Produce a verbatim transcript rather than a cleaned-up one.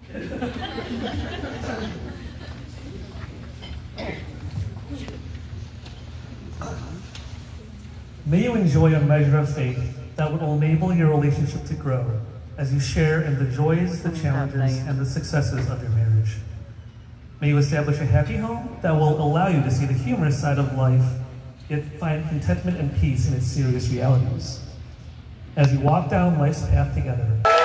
May you enjoy a measure of faith that will enable your relationship to grow as you share in the joys, the challenges, and the successes of your marriage. May you establish a happy home that will allow you to see the humorous side of life, yet find contentment and peace in its serious realities. As you walk down life's path together.